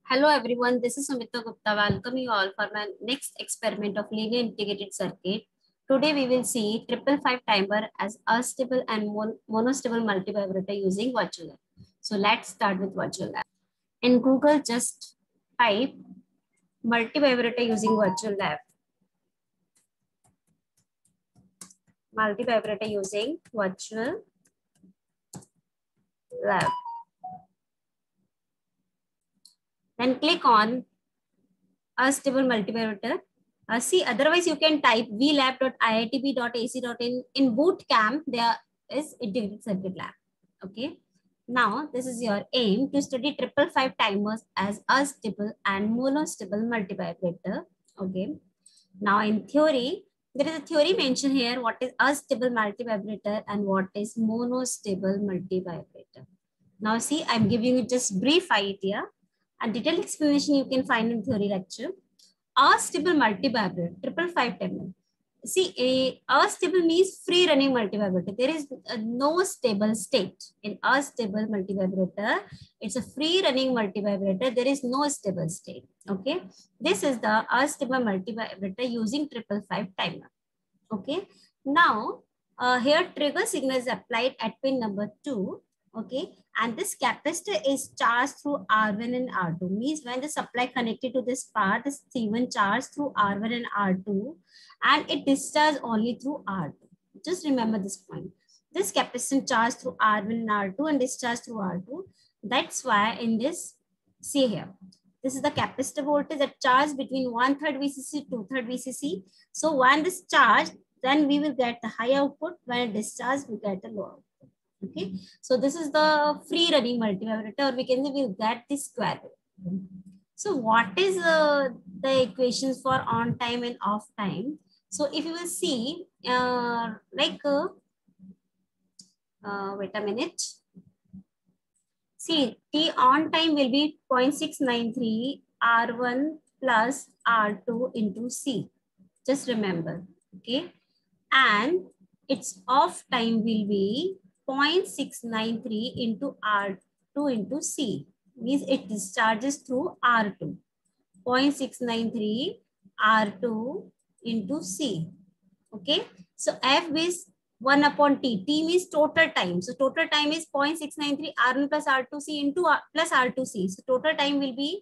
Hello everyone, this is Sumita Gupta. Welcome you all for my next experiment of linear integrated circuit. Today we will see 555 timer as astable and monostable multivibrator using virtual lab. So let's start with virtual lab. In Google, just type multivibrator using virtual lab. Multivibrator using virtual lab. Then click on astable multivibrator. See, otherwise you can type vlab.iitb.ac.in. In bootcamp, there is integrated circuit lab. Okay. Now, this is your aim to study 555 timers as astable and monostable multivibrator. Okay. Now, in theory, there is a theory mentioned here. What is astable multivibrator and what is monostable multivibrator? Now, see, I'm giving you just brief idea. And detailed explanation you can find in theory lecture. Astable multivibrator, 555 timer. See, astable means free running multivibrator. There is no stable state. In astable multivibrator, it's a free running multivibrator. There is no stable state. Okay. This is the astable multivibrator using 555 timer. Okay. Now, here trigger signal is applied at pin number 2. Okay, and this capacitor is charged through R1 and R2. Means when the supply connected to this part, this C1 charged through R1 and R2, and it discharges only through R2. Just remember this point. This capacitor charged through R1 and R2 and discharged through R2. That's why in this, see here, this is the capacitor voltage that charged between 1/3 VCC, 2/3 VCC. So when this charged, then we will get the high output. When it discharged, we get the low output. Okay, so this is the free running multivibrator, or we can say we'll get the square wave. So what is the equations for on time and off time? So if you will see, wait a minute. See, T on time will be 0.693 R1 plus R2 into C. Just remember, okay? And its off time will be 0.693 into R2 into C. Means it discharges through R2. 0.693 R2 into C. Okay. So F is 1 upon T. T means total time. So total time is 0.693 R1 plus R2C into plus R2C. So total time will be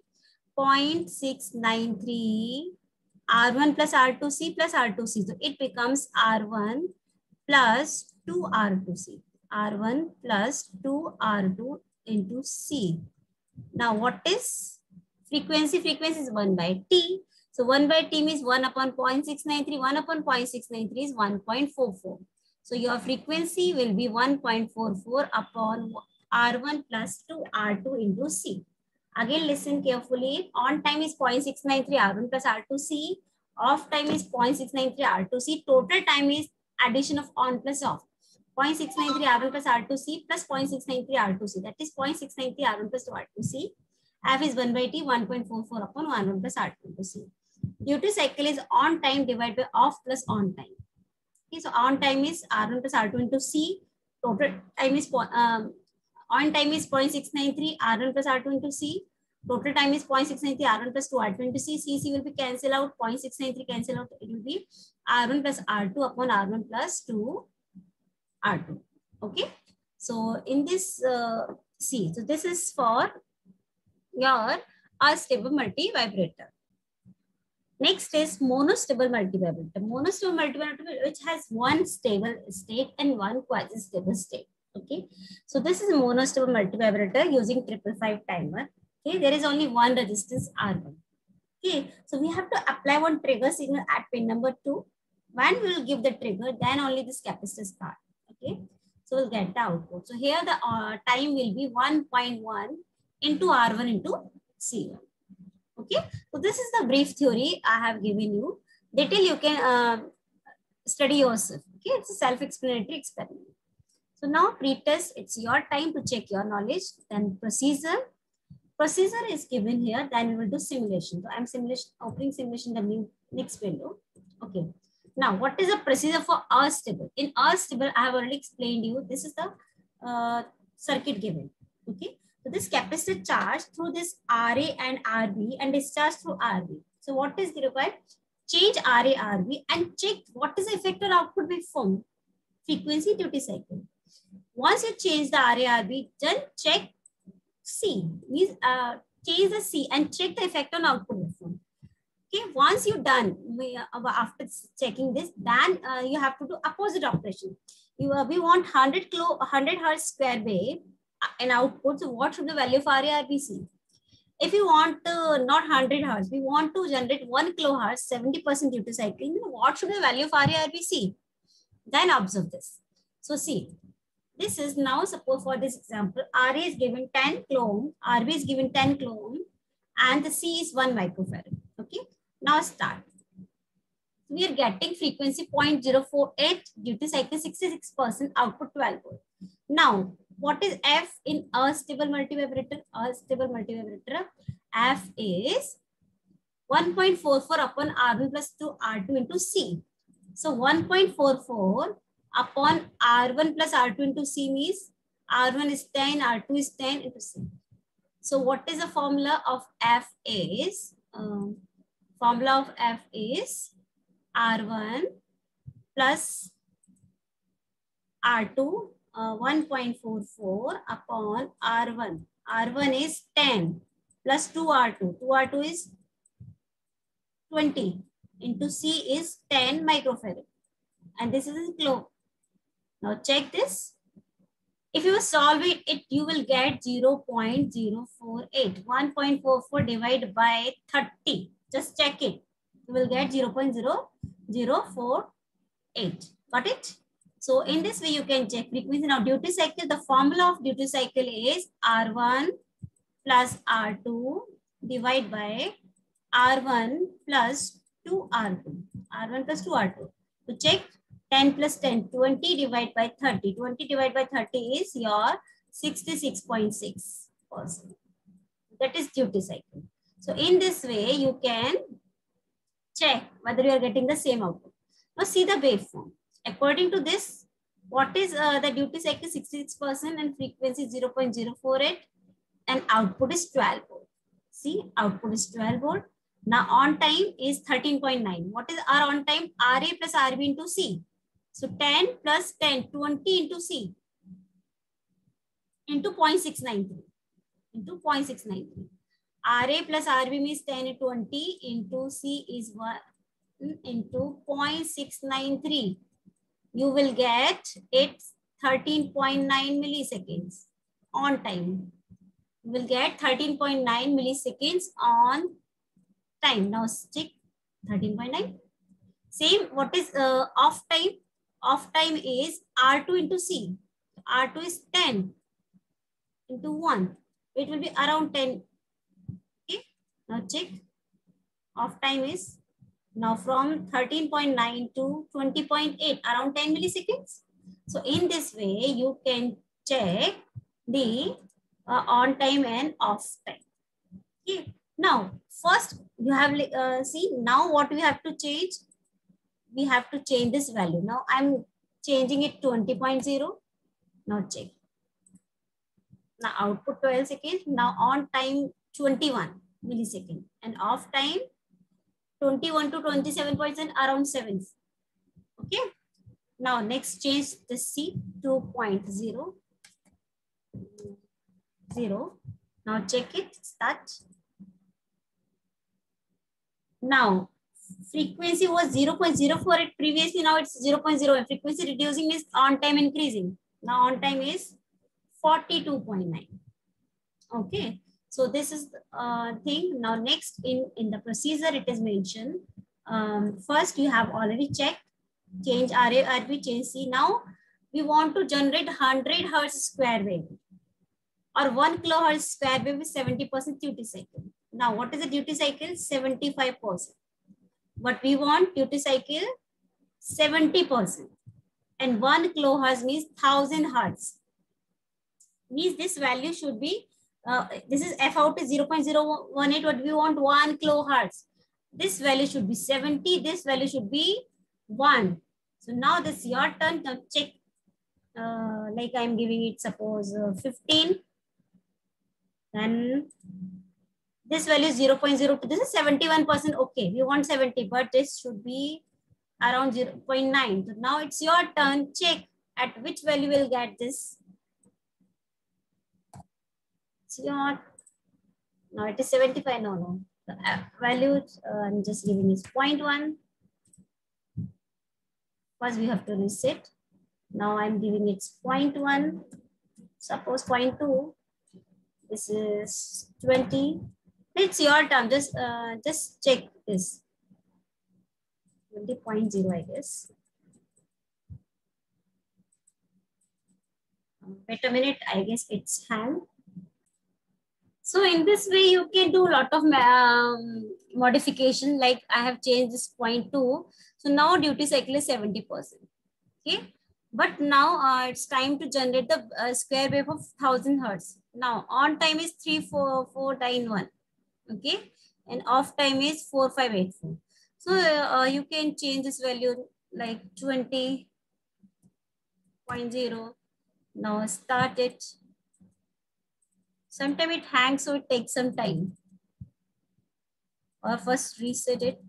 0.693 R1 plus R2C plus R2C. So it becomes R1 plus 2R2C. R1 plus 2R2 into C. Now what is frequency? Frequency is 1 by T. So 1 by T means 1 upon 0.693. 1 upon 0.693 is 1.44. So your frequency will be 1.44 upon R1 plus 2R2 into C. Again, listen carefully. On time is 0.693 R1 plus R2C. Off time is 0.693 R2C. Total time is addition of on plus off. 0.693 R1 plus R2C plus 0.693 R2C. That is 0.693 R1 plus R2C. F is 1 by T, 1.44 upon 1 plus R2 into C. Duty cycle is on time divided by off plus on time. Okay, so on time is R1 plus R2 into C. Total time is on time is 0.693 R1 plus R2 into C. Total time is 0.693 R1 plus 2 R2 into C. C will be cancel out. 0.693 cancel out. It will be R1 plus R2 upon R1 plus 2 R2. Okay. So in this C, so this is for your astable multivibrator. Next is monostable multivibrator. Monostable multivibrator which has one stable state and one quasi-stable state. Okay. So this is a monostable multivibrator using 555 timer. Okay. There is only one resistance R1. Okay. So we have to apply one trigger signal at pin number 2. When we will give the trigger, then only this capacitor start. Okay. So we'll get the output. So here the time will be 1.1 into R1 into C1. Okay. So this is the brief theory I have given you. Detail you can study yourself. Okay. It's a self-explanatory experiment. So now pre-test, it's your time to check your knowledge. Then procedure. Procedure is given here. Then we will do simulation. So I'm opening simulation the new next window. Okay. Now, what is the procedure for astable? In astable, I have already explained you. This is the circuit given. Okay. So this capacitor charged through this RA and RB and discharged through RB. So what is the required? Change RA, RB and check what is the effect on output waveform, frequency, duty cycle. Once you change the RA, RB, then check C. Means change the C and check the effect on output waveform. Okay, once you're done, after checking this, then you have to do opposite operation. We want 100 hertz square wave in output. So what should the value of RA/RBC? If you want not 100 hertz, we want to generate 1 kilohertz, 70% duty cycle. What should the value of RA/RBC? Then observe this. So see, this is now, suppose for this example, RA is given 10 kilo ohm, RB is given 10 kilo ohm, and the C is 1 microfarad. Okay, now start. We are getting frequency 0.048, duty cycle 66%, output 12 volt. Now, what is F in a stable multivibrator? A stable multivibrator, F is 1.44 upon R1 plus 2 R2 into C. So 1.44 upon R1 plus R2 into C means R1 is 10, R2 is 10 into C. So what is the formula of F is? Formula of F is R1 plus R2, 1.44 upon R1. R1 is 10 plus 2R2. 2R2 is 20 into C is 10 microfarad. And this is in kilo. Now check this. If you solve it, you will get 0.048. 1.44 divided by 30. Just check it. You will get 0.0048. Got it? So in this way, you can check frequency. Now duty cycle, the formula of duty cycle is R1 plus R2 divided by R1 plus 2R2. R1 plus 2R2. To check 10 plus 10, 20 divided by 30. 20 divided by 30 is your 66.6%. That is duty cycle. So in this way, you can check whether you are getting the same output. Now see the waveform. According to this, what is the duty cycle 66% and frequency 0.048 and output is 12 volt. See, output is 12 volt. Now on time is 13.9. What is our on time? RA plus RB into C. So 10 plus 10, 20 into C into 0.693. Into 0.693. RA plus RB means 10 and 20 into C is 1 into 0.693. You will get it 13.9 milliseconds on time. You will get 13.9 milliseconds on time. Now stick 13.9. Same, what is off time? Off time is R2 into C. R2 is 10 into 1. It will be around 10. Okay. Now check. Off time is now from 13.9 to 20.8, around 10 milliseconds. So in this way, you can check the on time and off time. Okay. Now, first you have see now what we have to change. We have to change this value. Now I'm changing it 20.0. Now check. Now output 12 seconds. Now on time 21 millisecond and off time 21 to 27% around 7. Okay. Now next change the C 2.0. Now check it. Start. Now frequency was 0.048 previously. Now it's 0.0. Frequency reducing means on time increasing. Now on time is 42.9. Okay. So this is the thing. Now next in the procedure it is mentioned. First you have already checked. Change RA, RB, change C. Now we want to generate 100 hertz square wave or 1 kilohertz square wave with 70% duty cycle. Now what is the duty cycle? 75%. But we want duty cycle 70%. And 1 kilohertz means 1000 hertz. Means this value should be, this is F out is 0.018, but we want 1 kilohertz. This value should be 70. This value should be 1. So now this is your turn. Now check, like I'm giving it suppose 15. Then this value is 0.02. This is 71%. Okay, we want 70, but this should be around 0.9. So now it's your turn. Check at which value we'll get this. It's your, now it is 75. No. The value I'm just giving is 0.1. First we have to reset. Now I'm giving it 0.1. Suppose 0.2. This is 20. It's your turn. Just check this. 20.0, I guess. Wait a minute. I guess it's hang. So in this way, you can do a lot of modification. Like I have changed this 0.2. So now duty cycle is 70%. Okay. But now it's time to generate the square wave of 1000 hertz. Now on time is 34491. Okay. And off time is 4584. So you can change this value like 20.0. Now start it. Sometimes it hangs, so it takes some time. Or first reset it.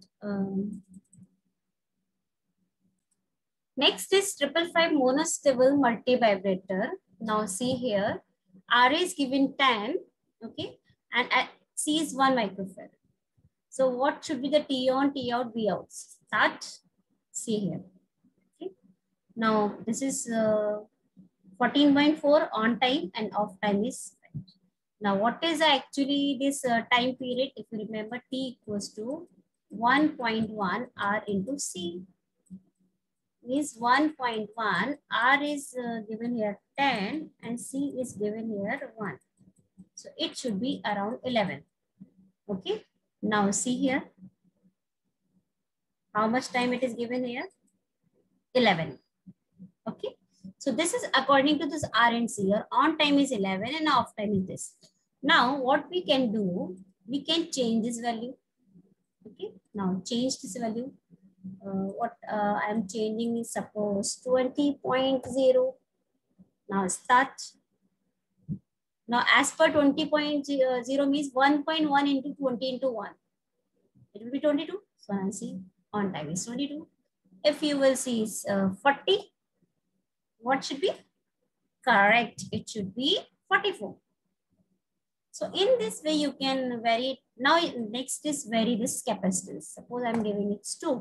Next is 555 monostable multi-vibrator. Now see here, R is given 10, okay, and C is 1 microfarad. So what should be the T on, T out, V out? Start, see here. Okay. Now this is 14.4 on time and off time is. Now what is actually this time period? If you remember, T equals to 1.1 R into C. Is 1.1, R is given here 10 and C is given here 1. So it should be around 11. Okay. Now see here. How much time it is given here? 11. Okay. So this is according to this R and C. Your on time is 11 and off time is this. Now what we can do, we can change this value. Okay. Now change this value. What I'm changing is suppose 20.0. Now start. Now as per 20.0 means 1.1 into 20 into 1. It will be 22. So I see on time is 22. If you will see is 40, what should be? Correct. It should be 44. So in this way you can vary. Now next is vary this capacitance. Suppose I'm giving it 2.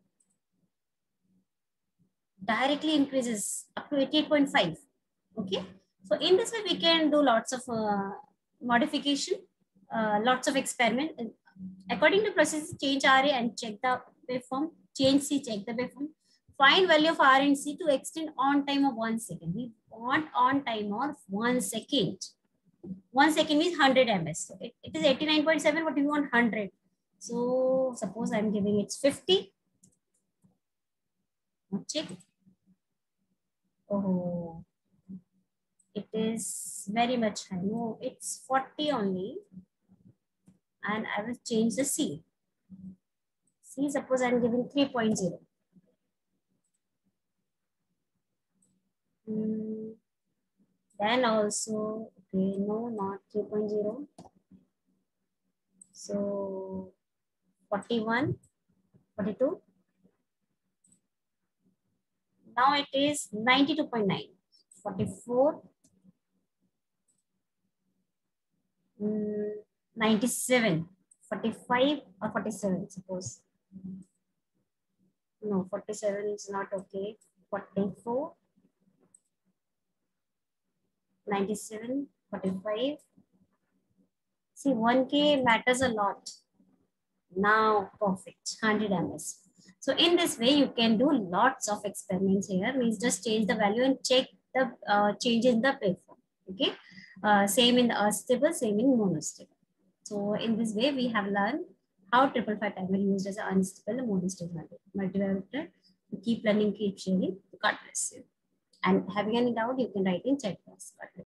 Directly increases up to 88.5. Okay. So in this way we can do lots of modification, lots of experiment. According to process, change RA and check the waveform. Change C, check the waveform. Find value of R and C to extend on time of 1 second. We want on time of 1 second. 1 second is 100 ms. So it is 89.7, but we want 100. So suppose I'm giving it 50. Check. Oh, it is very much high. No, it's 40 only. And I will change the C. C, suppose I'm giving 3.0. Then also, okay, no, not 3.0. So 41, 42. Now it is 92.9, 44, 97, 45 or 47, suppose. No, 47 is not okay. 44, 97, 45. See, 1K matters a lot. Now, perfect, 100 ms. So in this way, you can do lots of experiments here. Means just change the value and check the change in the waveform. Okay, same in the astable, same in monostable. So in this way, we have learned how 555 timer used as an unstable monostable multivibrator. Keep learning, keep sharing. God bless you. And having any doubt, you can write in chat box.